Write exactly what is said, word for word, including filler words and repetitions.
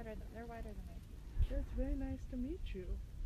wider than they're wider than me. It's very nice to meet you.